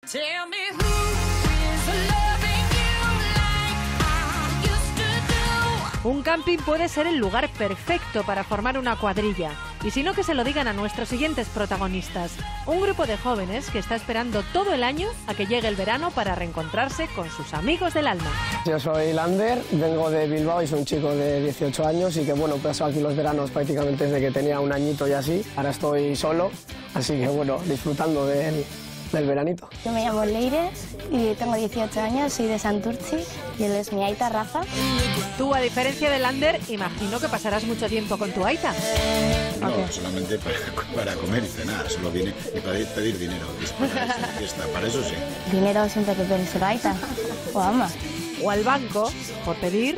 Un camping puede ser el lugar perfecto para formar una cuadrilla. Y si no, que se lo digan a nuestros siguientes protagonistas. Un grupo de jóvenes que está esperando todo el año a que llegue el verano para reencontrarse con sus amigos del alma. Yo soy Lander, vengo de Bilbao y soy un chico de 18 años y que bueno, paso aquí los veranos prácticamente desde que tenía un añito y así. Ahora estoy solo, así que bueno, disfrutando del veranito. Yo me llamo Leire y tengo 18 años, soy de Santurtzi y él es mi aita Rafa. Tú, a diferencia de Lander, imagino que pasarás mucho tiempo con tu aita. No, solamente para comer y cenar, solo viene y para pedir dinero. Para eso, fiesta, para eso sí. Dinero siempre que pedir su aita o ama. O al banco, por pedir.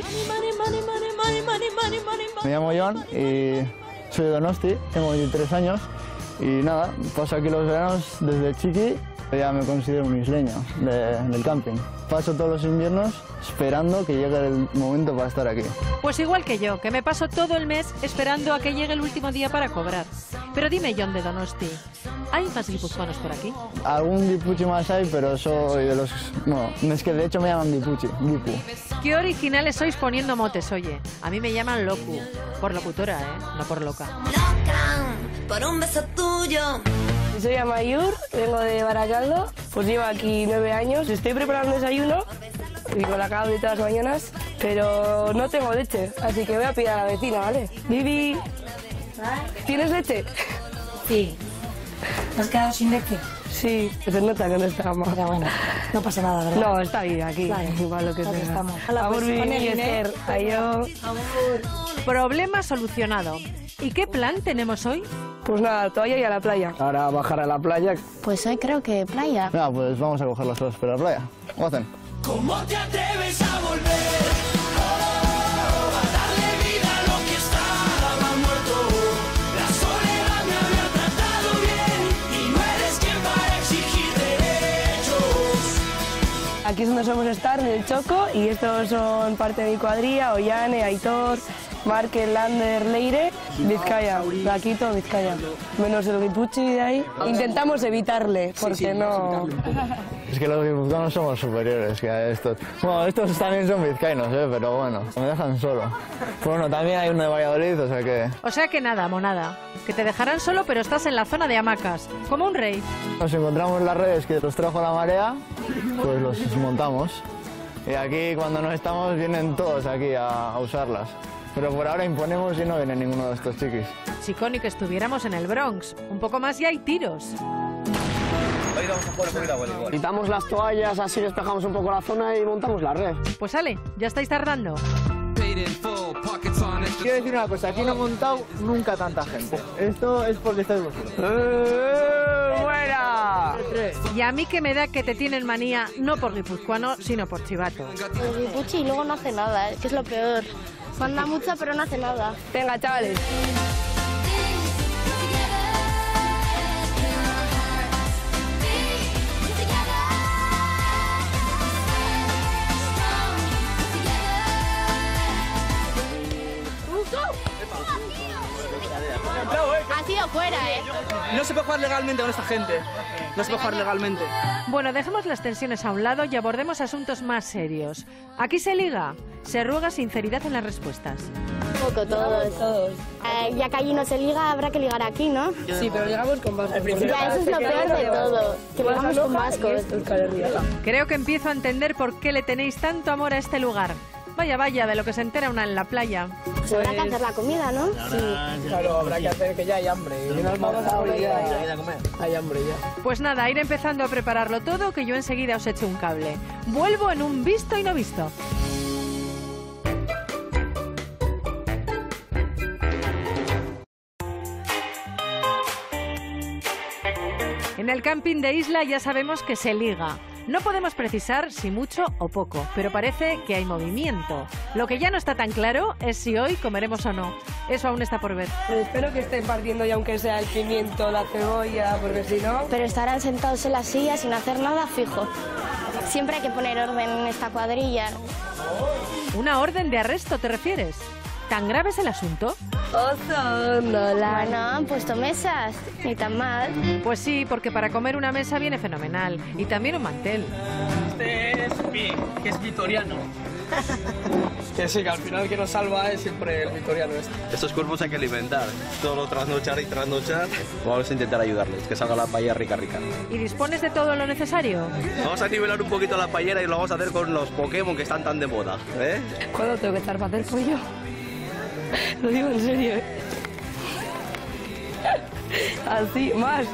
Me llamo John y soy de Donosti, tengo 23 años. Y nada, paso aquí los veranos desde chiqui, ya me considero un isleño del camping. Paso todos los inviernos esperando que llegue el momento para estar aquí. Pues igual que yo, que me paso todo el mes esperando a que llegue el último día para cobrar. Pero dime, John de Donosti, ¿hay más guipuzcoanos por aquí? Algún guipuchi más hay, pero soy de los... Bueno, es que de hecho me llaman guipuchi, guipu. Qué originales sois poniendo motes, oye. A mí me llaman Locu, por locutora, no por loca. Por un beso tuyo. Soy Amayur, vengo de Baracaldo, pues llevo aquí 9 años. Estoy preparando desayuno y con la cava de todas las mañanas, pero no tengo leche, así que voy a pedir a la vecina, ¿vale? Vivi, ¿tienes leche? Sí. ¿Te has quedado sin leche? Sí, se nota que no estamos. Pero bueno, no pasa nada, ¿verdad? No, está bien aquí, vale. igual lo que sea. Estamos. Amor, Vivi y Esther, adiós. Problema solucionado. ¿Y qué plan tenemos hoy? Pues nada, toalla y a la playa. Ahora bajar a la playa. Pues hoy creo que playa. Nada, pues vamos a coger las cosas para la playa. ¿Cómo hacen? ¿Cómo te atreves a volver? A darle vida a lo que estaba muerto. La soledad me había tratado bien y no eres quien para exigir derechos. Aquí es donde somos estar, en el Choco, y estos son parte de mi cuadrilla: Ollane, Aitor, Markel, Lander, Leire, Vizcaya, Laquito, Vizcaya. Menos el guipuchi de ahí. Intentamos evitarle, porque no... Es que los guipuzcoanos somos superiores que a estos. Bueno, estos también son vizcaínos, pero bueno, me dejan solo. Pero bueno, también hay uno de Valladolid, o sea que... O sea que nada, monada. Que te dejarán solo, pero estás en la zona de hamacas, como un rey. Nos encontramos en las redes que los trajo la marea, pues los montamos. Y aquí, cuando no estamos, vienen todos aquí a usarlas. Pero por ahora imponemos y no viene ninguno de estos chiquis. Chico, ni que estuviéramos en el Bronx. Un poco más y hay tiros. Hoy vamos a jugar un poquito a voleibol. Quitamos las toallas, así despejamos un poco la zona y montamos la red. Pues sale, ya estáis tardando. Quiero decir una cosa, aquí no he montado nunca tanta gente. Esto es porque estáis vosotros. ¡Buena! Y a mí que me da que te tienen manía, no por guipuzcoano, sino por chivato. El guipuchi y luego no hace nada, que es lo peor. Manda mucho pero no hace nada. Venga, chavales. Ha sido fuera, No se puede jugar legalmente con esta gente. No se puede jugar legalmente. Bueno, dejemos las tensiones a un lado y abordemos asuntos más serios. ¿Aquí se liga? Se ruega sinceridad en las respuestas. Un poco, todos. Ya que allí no se liga, habrá que ligar aquí, ¿no? Sí, pero llegamos con vascos. Ya, eso es lo peor de todo, que ligamos con vascos. Creo que empiezo a entender por qué le tenéis tanto amor a este lugar. Vaya, vaya, de lo que se entera una en la playa. Pues habrá que hacer la comida, ¿no? Sí. Claro, habrá que hacer que ya hay hambre. Y nos vamos a comer. Hay hambre ya. Pues nada, ir empezando a prepararlo todo, que yo enseguida os echo un cable. Vuelvo en un visto y no visto. En el camping de Isla ya sabemos que se liga. No podemos precisar si mucho o poco, pero parece que hay movimiento. Lo que ya no está tan claro es si hoy comeremos o no. Eso aún está por ver. Espero que estén partiendo ya aunque sea el pimiento, la cebolla, porque si no... Pero estarán sentados en la silla sin hacer nada fijo. Siempre hay que poner orden en esta cuadrilla. ¿Una orden de arresto te refieres? ¿Tan grave es el asunto? Bueno, han puesto mesas, ni tan mal. Pues sí, porque para comer una mesa viene fenomenal. Y también un mantel. Este es que es vitoriano. Que sí, que al final que nos salva es siempre el vitoriano este. Estos cuerpos hay que alimentar. Todo trasnochar y trasnochar. Vamos a intentar ayudarles, que salga la paella rica. ¿Y dispones de todo lo necesario? Vamos a nivelar un poquito la paellera y lo vamos a hacer con los Pokémon que están tan de moda, ¿eh? ¿Cuándo tengo que estar para hacer pollo? Lo digo en serio, ¿eh? Así, más.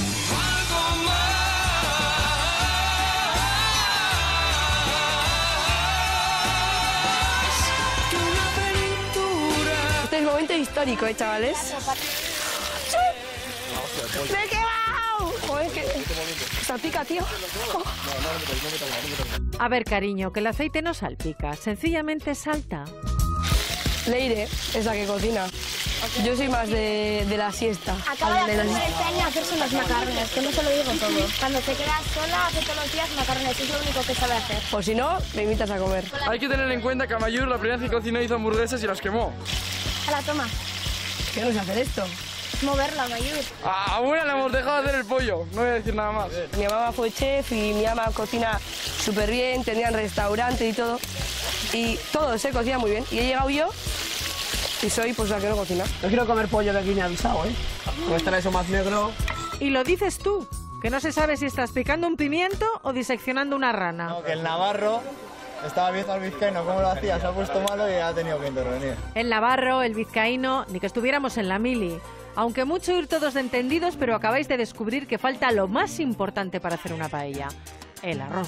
Este es el momento histórico, chavales. ¡Me he quemado! Joder, que salpica, tío. A ver, cariño, que el aceite no salpica, sencillamente salta. Leire es la que cocina. Yo soy más de la siesta. Acaba de hacer este año hacerse unos macarrones, que no se lo digo todo. Cuando te quedas sola, hace todos los días macarrones, es lo único que sabe hacer. O si no, me invitas a comer. Hay que tener en cuenta que Amayur la primera vez que cocinó hizo hamburguesas y las quemó. A la toma. ¿Qué no sé hacer esto? Moverla, Mayur. A una le hemos dejado hacer el pollo, no voy a decir nada más. Mi mamá fue chef y mi mamá cocina súper bien, tenían restaurante y todo. Y todo se cocina muy bien. Y he llegado yo y soy pues la que no cocina. No quiero comer pollo de guinea avisado, ¿eh? No estará eso más negro. Y lo dices tú, que no se sabe si estás picando un pimiento o diseccionando una rana. No, que el navarro estaba viendo al vizcaíno cómo lo hacía, se ha puesto malo y ha tenido que intervenir. El navarro, el vizcaíno, ni que estuviéramos en la mili. Aunque mucho ir todos de entendidos, pero acabáis de descubrir que falta lo más importante para hacer una paella, el arroz.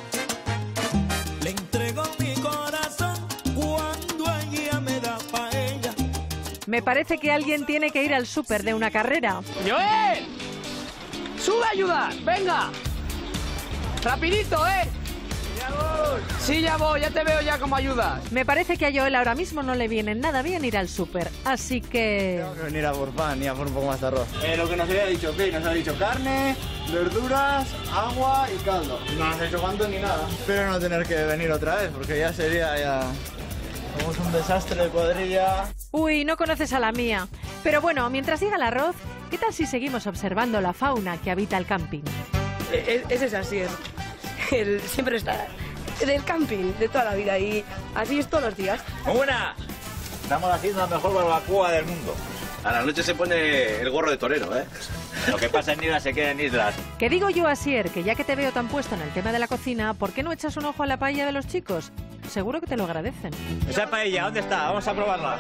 Le entrego mi corazón cuando ella me da paella. Me parece que alguien tiene que ir al súper de una carrera. ¡Joel! ¡Sube a ayudar! ¡Venga! ¡Rapidito, eh! Sí, ya voy, ya te veo ya como ayudas. Me parece que a Joel ahora mismo no le viene nada bien ir al súper, así que... Tengo que venir a por pan y a por un poco más de arroz. Lo que nos había dicho, ¿qué? Nos ha dicho carne, verduras, agua y caldo. No nos ha dicho cuánto ni nada. Espero no tener que venir otra vez, porque ya sería ya... Somos un desastre de cuadrilla. Uy, no conoces a la mía. Pero bueno, mientras llega el arroz, ¿qué tal si seguimos observando la fauna que habita el camping? Ese es así, siempre está del camping de toda la vida y así es todos los días. ¡Muy buena! Estamos haciendo la mejor barbacoa del mundo. A la noche se pone el gorro de torero, ¿eh? Lo que pasa en islas se queda en islas. Que digo yo, Asier, que ya que te veo tan puesto en el tema de la cocina, ¿por qué no echas un ojo a la paella de los chicos? Seguro que te lo agradecen. Esa paella, ¿dónde está? Vamos a probarla.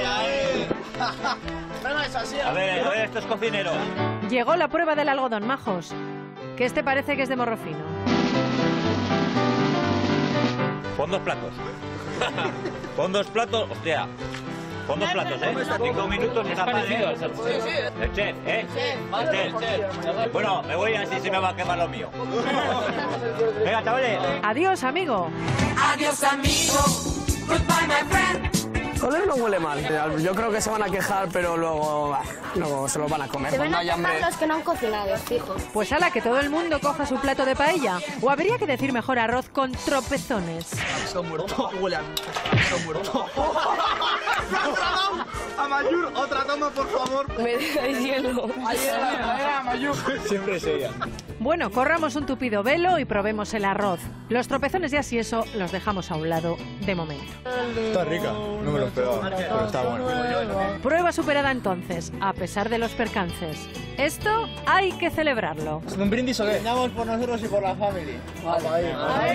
A ver, estos cocineros. Llegó la prueba del algodón, majos. Que este parece que es de morro fino. Pon 2 platos. Pon 2 platos, hostia. Pon 2 platos, ¿eh? 5 minutos y capaz, ¿eh? El chef, ¿eh? El chef. Bueno, me voy así se me va a quemar lo mío. Venga, chavales. Adiós, amigo. Adiós, amigo. Goodbye, my friend. Joder, no huele mal. Yo creo que se van a quejar, pero luego se lo van a comer. Se van Cuando a haya hambre. quejar los que no han cocinado, fijo. Pues ala, que todo el mundo coja su plato de paella. O habría que decir mejor arroz con tropezones. Está muerto. Huele a... Está muerto. Amayur, otra toma, por favor. Me dejáis hielo. Amayur. Siempre es ella. Bueno, corramos un tupido velo y probemos el arroz. Los tropezones ya si eso los dejamos a un lado de momento. Está rica, no me lo esperaba, pero está bueno. Prueba superada entonces, a pesar de los percances. Esto hay que celebrarlo. ¿Un brindis o qué? Brindamos por nosotros y por la family. Vamos ahí.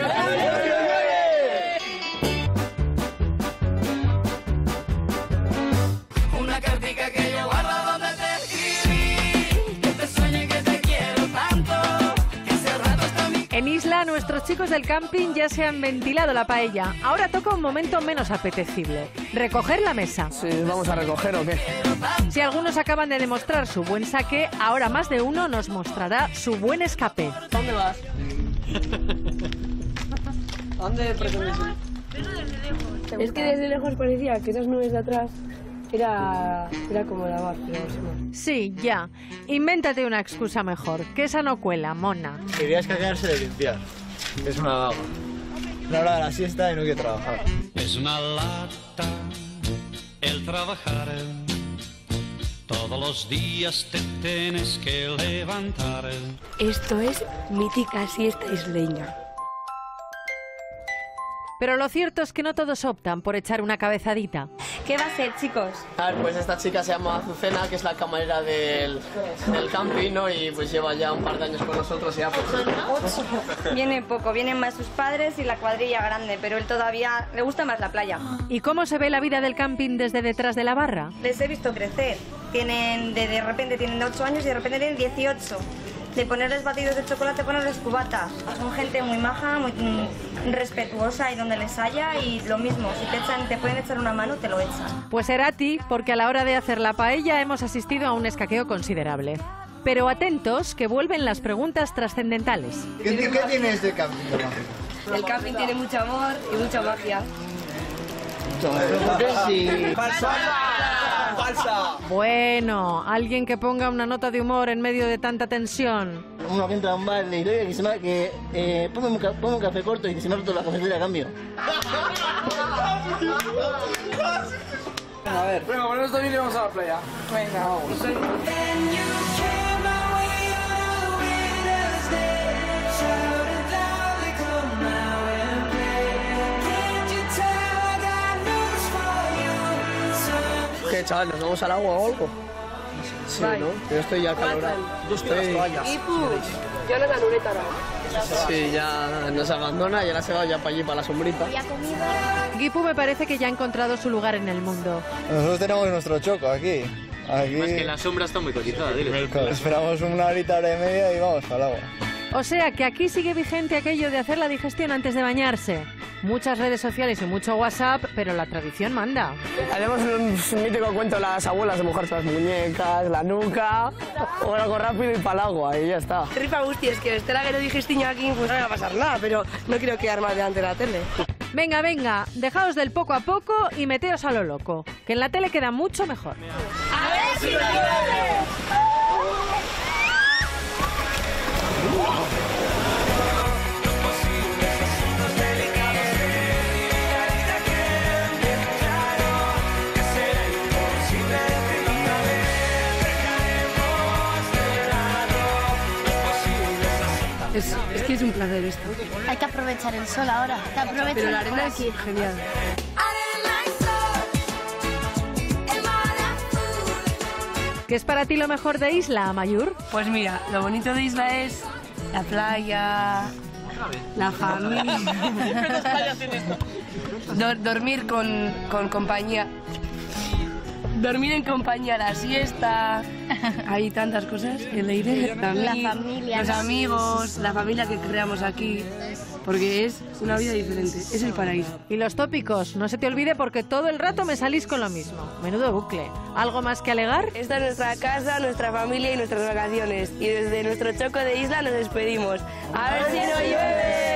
Una cartica que yo guardo donde te escribí. Que te sueñe que te quiero tanto. Que hace rato está mi... En Isla, nuestros chicos del camping ya se han ventilado la paella. Ahora toca un momento menos apetecible. Recoger la mesa. Sí, ¿vamos a recoger o qué? Si algunos acaban de demostrar su buen saque, ahora más de uno nos mostrará su buen escape. ¿Dónde vas? ¿Dónde pretendes ir? Es que desde lejos parecía que esas nubes de atrás era como la mar, pero no. Sí, ya. Invéntate una excusa mejor, que esa no cuela, mona. Querías cagarse de limpiar. Es una vaga. La hora de la siesta y no quiere trabajar. Es una lata trabajar. Todos los días te tienes que levantar. Esto es mítica siesta isleña. Pero lo cierto es que no todos optan por echar una cabezadita. ¿Qué va a ser, chicos? A ver, pues esta chica se llama Azucena, que es la camarera del camping, ¿no? Y pues lleva ya un par de años con nosotros ya. Pues... Viene poco, vienen más sus padres y la cuadrilla grande, pero él todavía le gusta más la playa. ¿Y cómo se ve la vida del camping desde detrás de la barra? Les he visto crecer. De repente tienen 8 años y de repente tienen 18. De ponerles batidos de chocolate, ponerles cubatas. Son gente muy maja, muy respetuosa y donde les haya, y lo mismo, si te pueden echar una mano, te lo echan. Pues será a ti, porque a la hora de hacer la paella hemos asistido a un escaqueo considerable. Pero atentos, que vuelven las preguntas trascendentales. ¿Qué tiene este camping? El camping tiene mucho amor y mucha magia. Sí. ¡Falsa! Bueno, alguien que ponga una nota de humor en medio de tanta tensión. Uno que entra a un bar de historia que se llama que ponme un café corto y se me ha roto la cafetera a cambio. A ver, venga, ponemos esto bien y vamos a la playa. Venga, vamos. ¿Qué, chaval? ¿Nos vamos al agua o algo? Sí, ¿no? Yo estoy ya calorado. Yo estoy en las toallas. Yo no la luneta, ¿no? Sí, ya nos abandona y ahora se va ya para allí, para la sombrita. Guipu me parece que ya ha encontrado su lugar en el mundo. Nosotros tenemos nuestro choco aquí. Es que la sombra está muy cotizada, dile. Esperamos una hora y media y vamos al agua. O sea que aquí sigue vigente aquello de hacer la digestión antes de bañarse. Muchas redes sociales y mucho WhatsApp, pero la tradición manda. Haremos un mítico cuento de las abuelas de mojarse las muñecas, la nuca, o algo rápido y para el agua, y ya está. Rifa Gusti, es que esté la que digestiño aquí, pues no va a pasar nada, pero no quiero quedar mal delante de la tele. Venga, venga, dejaos del poco a poco y meteos a lo loco, que en la tele queda mucho mejor. ¡A ver si lo llueve! Es que es un placer esto. Hay que aprovechar el sol ahora. Pero la arena es genial. ¿Qué es para ti lo mejor de Isla, Amayur? Pues mira, lo bonito de Isla es la playa, la familia. Dormir con compañía. Dormir en compañía, la siesta. Hay tantas cosas. El aire, la familia, los amigos, la familia que creamos aquí. Porque es una vida diferente, es el paraíso. Y los tópicos, no se te olvide porque todo el rato me salís con lo mismo. Menudo bucle. ¿Algo más que alegar? Esta es nuestra casa, nuestra familia y nuestras vacaciones. Y desde nuestro choco de Isla nos despedimos. ¡A ver si no llueve!